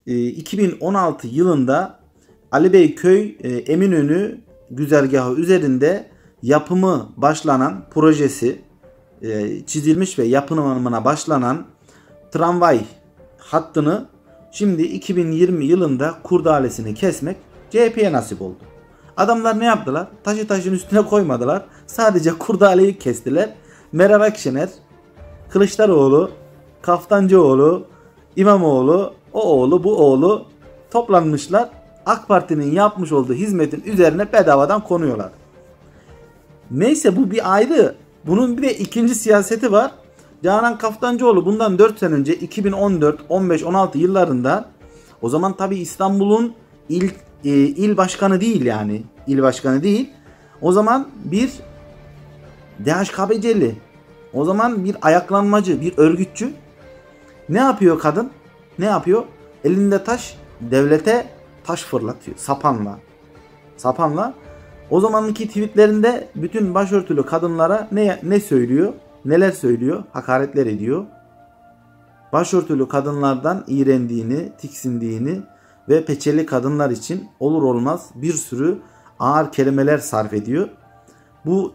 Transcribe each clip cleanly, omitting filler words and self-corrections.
2016 yılında Ali Beyköy Eminönü güzergahı üzerinde yapımı başlanan projesi çizilmiş ve yapımına başlanan tramvay hattını şimdi 2020 yılında kurdalesini kesmek CHP'ye nasip oldu. Adamlar ne yaptılar? Taşı taşın üstüne koymadılar. Sadece kurdaleyi kestiler. Meral Akşener, Kılıçdaroğlu, Kaftancıoğlu, İmamoğlu, o oğlu bu oğlu toplanmışlar. AK Parti'nin yapmış olduğu hizmetin üzerine bedavadan konuyorlar. Neyse, bu bir ayrı. Bunun bir de ikinci siyaseti var. Canan Kaftancıoğlu bundan 4 sene önce 2014, 15, 16 yıllarında, o zaman tabii İstanbul'un il başkanı değil yani. İl başkanı değil. O zaman bir DHKPC'li. O zaman bir ayaklanmacı, bir örgütçü. Ne yapıyor kadın? Ne yapıyor? Elinde taş, devlete taş fırlatıyor. Sapanla. Sapanla. O zamanki tweetlerinde bütün başörtülü kadınlara ne söylüyor? Neler söylüyor? Hakaretler ediyor. Başörtülü kadınlardan iğrendiğini, tiksindiğini ve peçeli kadınlar için olur olmaz bir sürü ağır kelimeler sarf ediyor. Bu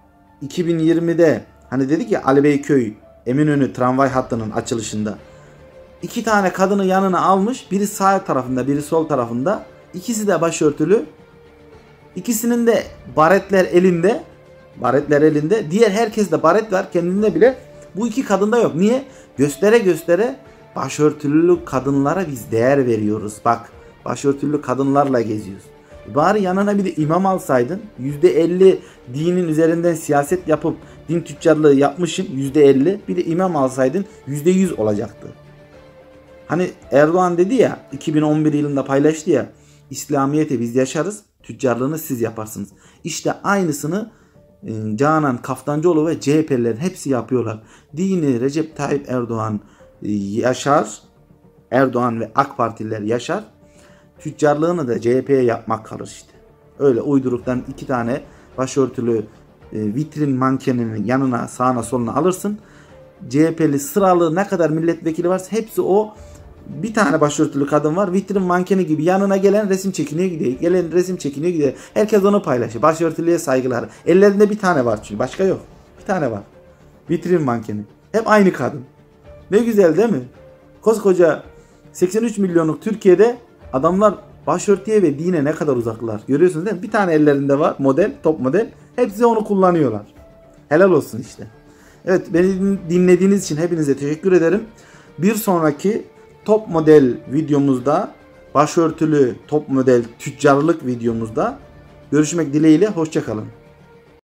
2020'de hani dedik ya, Ali Beyköy Eminönü tramvay hattının açılışında 2 tane kadını yanına almış. Biri sağ tarafında, biri sol tarafında. İkisi de başörtülü. İkisinin de baretler elinde. Baretler elinde. Diğer herkes de baret var kendinde bile. Bu 2 kadında yok. Niye? Göstere göstere başörtülü kadınlara biz değer veriyoruz. Bak, başörtülü kadınlarla geziyoruz. Bari yanına bir de imam alsaydın. %50 dinin üzerinden siyaset yapıp din tüccarlığı yapmışsın, %50. Bir de imam alsaydın %100 olacaktı. Hani Erdoğan dedi ya, 2011 yılında paylaştı ya, İslamiyet'i biz yaşarız, tüccarlığını siz yaparsınız. İşte aynısını Canan Kaftancıoğlu ve CHP'lilerin hepsi yapıyorlar. Dini Recep Tayyip Erdoğan yaşar, Erdoğan ve AK Partililer yaşar. Tüccarlığını da CHP'ye yapmak kalır işte. Öyle uyduruktan 2 tane başörtülü vitrin mankeninin yanına, sağına soluna alırsın. CHP'li sıralı ne kadar milletvekili varsa hepsi o. Bir tane başörtülü kadın var, vitrin mankeni gibi yanına gelen resim çekiniyor gidiyor. Gelen resim çekiniyor gidiyor. Herkes onu paylaşıyor. Başörtülüye saygılar. Ellerinde bir tane var çünkü. Başka yok. Bir tane var. Vitrin mankeni. Hep aynı kadın. Ne güzel değil mi? Koskoca 83 milyonluk Türkiye'de adamlar başörtüye ve dine ne kadar uzaklar. Görüyorsunuz değil mi? Bir tane ellerinde var model, top model. Hepsi onu kullanıyorlar. Helal olsun işte. Evet, beni dinlediğiniz için hepinize teşekkür ederim. Bir sonraki top model videomuzda, başörtülü top model tüccarlık videomuzda görüşmek dileğiyle. Hoşça kalın.